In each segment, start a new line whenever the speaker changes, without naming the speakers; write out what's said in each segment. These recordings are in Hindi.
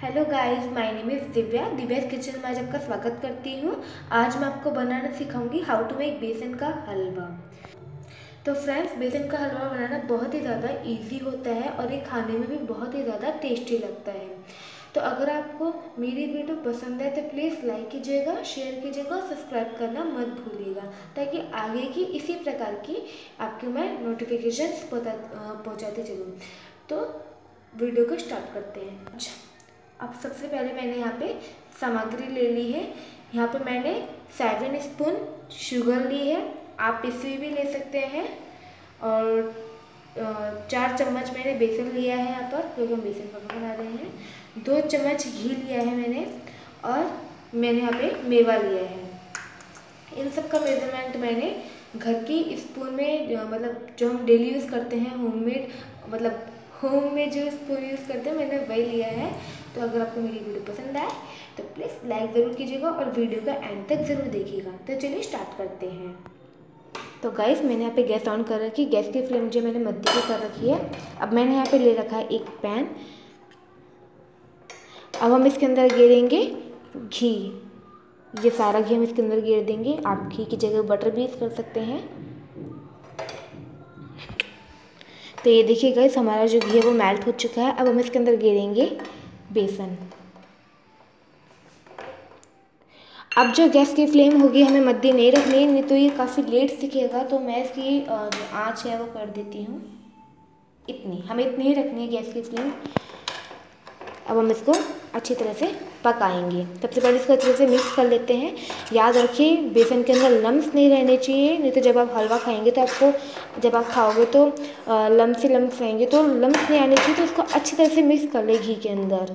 Hello guys, my name is Divya. Divya's kitchen में आज आपका स्वागत करती हूँ। आज मैं आपको बनाना सिखाऊंगी हाउ टू मेक बेसन का हलवा। तो फ्रेंड्स, बेसन का हलवा बनाना बहुत ही ज़्यादा इजी होता है और ये खाने में भी बहुत ही ज़्यादा टेस्टी लगता है। तो अगर आपको मेरी वीडियो पसंद है तो प्लीज़ लाइक कीजिएगा, शेयर कीजिएगा और सब्सक्राइब करना मत भूलिएगा, ताकि आगे की इसी प्रकार की आपको मैं नोटिफिकेशंस पहुँचाते चलूँ। तो वीडियो को स्टार्ट करते हैं। अच्छा, अब सबसे पहले मैंने यहाँ पे सामग्री ले ली है। यहाँ पे मैंने 7 स्पून शुगर ली है, आप पिसी भी ले सकते हैं। और 4 चम्मच मैंने बेसन लिया है यहाँ पर, क्योंकि हम बेसन का बना रहे हैं। 2 चम्मच घी लिया है मैंने, और मैंने यहाँ पे मेवा लिया है। इन सब का मेजरमेंट मैंने घर की स्पून में, मतलब जो हम डेली यूज़ करते हैं, होम में जो स्पून यूज़ करते हैं, मैंने वही लिया है। तो अगर आपको मेरी वीडियो पसंद आए तो प्लीज़ लाइक ज़रूर कीजिएगा और वीडियो का एंड तक ज़रूर देखिएगा। तो चलिए स्टार्ट करते हैं। तो गाइस, मैंने यहाँ पे गैस ऑन कर रखी है। गैस की फ्लेम जो मैंने मध्य पे कर रखी है। अब मैंने यहाँ पे ले रखा है एक पैन। अब हम इसके अंदर गेरेंगे घी। ये सारा घी हम इसके अंदर गेर देंगे। आप घी की जगह बटर भी यूज़ कर सकते हैं। तो ये देखिए गाइस, हमारा जो घी है वो मेल्ट हो चुका है। अब हम इसके अंदर गेरेंगे बेसन। अब जो गैस की फ्लेम होगी हमें मध्य नहीं रखनी है, नहीं तो ये काफ़ी लेट सीखेगा। तो मैं इसकी जो आँच है वो कर देती हूँ इतनी, हमें इतनी ही रखनी है गैस की फ्लेम। अब हम इसको अच्छी तरह से पकाएंगे। सबसे पहले इसको अच्छे से मिक्स कर लेते हैं। याद रखिए, बेसन के अंदर लम्स नहीं रहने चाहिए, नहीं तो जब आप हलवा खाएंगे तो आपको, जब आप खाओगे तो लम्स ही लम्स रहेंगे। तो लम्स नहीं आने चाहिए, तो इसको अच्छी तरह से मिक्स कर ले घी के अंदर।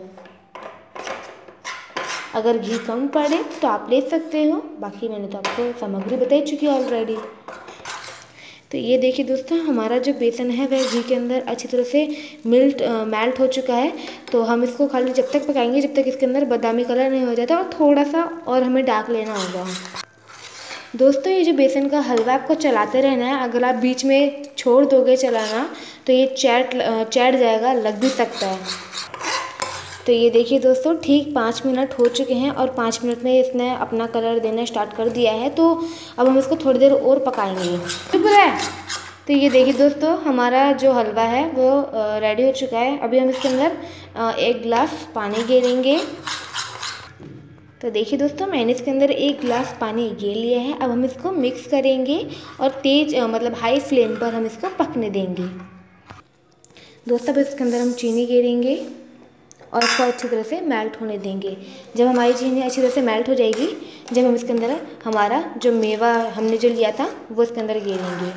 अगर घी कम पड़े तो आप ले सकते हो, बाकी मैंने तो आपको सामग्री बता चुकी है ऑलरेडी। तो ये देखिए दोस्तों, हमारा जो बेसन है वह घी के अंदर अच्छी तरह से मेल्ट हो चुका है। तो हम इसको खाली जब तक पकाएंगे जब तक इसके अंदर बादामी कलर नहीं हो जाता, और थोड़ा सा और हमें डार्क लेना होगा। दोस्तों, ये जो बेसन का हलवा आपको चलाते रहना है। अगर आप बीच में छोड़ दोगे चलाना तो ये चैट जाएगा, लग भी सकता है। तो ये देखिए दोस्तों, ठीक 5 मिनट हो चुके हैं और 5 मिनट में इसने अपना कलर देना स्टार्ट कर दिया है। तो अब हम इसको थोड़ी देर और पकाएंगे। चुप रहे। तो ये देखिए दोस्तों, हमारा जो हलवा है वो रेडी हो चुका है। अभी हम इसके अंदर 1 गिलास पानी गेरेंगे। तो देखिए दोस्तों, मैंने इसके अंदर 1 गिलास पानी गेर लिया है। अब हम इसको मिक्स करेंगे और तेज़ हाई फ्लेम पर हम इसको पकने देंगे। दोस्तों, अब इसके अंदर हम चीनी गेरेंगे और इसको अच्छी तरह से मेल्ट होने देंगे। जब हमारी चीनी अच्छी तरह से मेल्ट हो जाएगी, जब हम इसके अंदर हमारा जो मेवा हमने जो लिया था वो इसके अंदर गेरेंगे।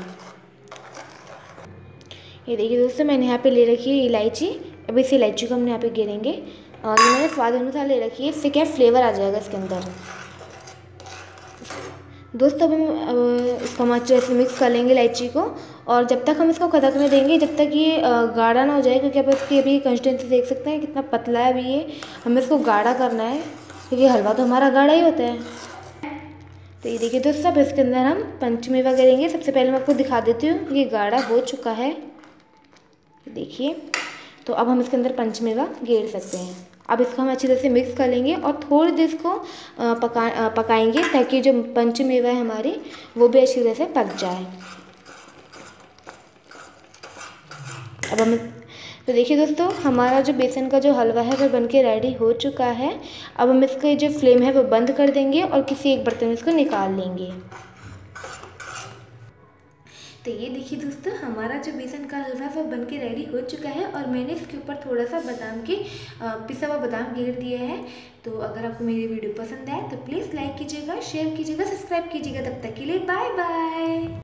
ये देखिए दोस्तों, मैंने यहाँ पे ले रखी है इलायची। अब इस इलायची को हम यहाँ पे गेरेंगे, और ये मैंने स्वाद अनुसार ले रखी है, इससे क्या फ्लेवर आ जाएगा इसके अंदर। दोस्तों, अब हम इसको हम अच्छे से मिक्स कर लेंगे इलायची को, और जब तक हम इसको खदकने देंगे, जब तक ये गाढ़ा ना हो जाए, क्योंकि आप इसकी अभी कंसिस्टेंसी देख सकते हैं कितना पतला है अभी ये। हमें इसको गाढ़ा करना है, क्योंकि हलवा तो हमारा गाढ़ा ही होता है। तो ये देखिए दोस्तों, अब इसके अंदर हम पंचमेवा करेंगे। सबसे पहले मैं आपको दिखा देती हूँ, ये गाढ़ा हो चुका है, देखिए। तो अब हम इसके अंदर पंचमेवा गेर सकते हैं। अब इसको हम अच्छी तरह से मिक्स कर लेंगे और थोड़ी देर इसको पकाएंगे, ताकि जो पंचमेवा है हमारी वो भी अच्छी तरह से पक जाए। अब हम तो देखिए दोस्तों, हमारा जो बेसन का जो हलवा है वह बनके रेडी हो चुका है। अब हम इसकी जो फ्लेम है वो बंद कर देंगे और किसी एक बर्तन में इसको निकाल लेंगे। तो ये देखिए दोस्तों, हमारा जो बेसन का हलवा वो बनके रेडी हो चुका है, और मैंने इसके ऊपर थोड़ा सा पिसा हुआ बादाम गेर दिया है। तो अगर आपको मेरी वीडियो पसंद आए तो प्लीज़ लाइक कीजिएगा, शेयर कीजिएगा, सब्सक्राइब कीजिएगा। तब तक के लिए बाय बाय।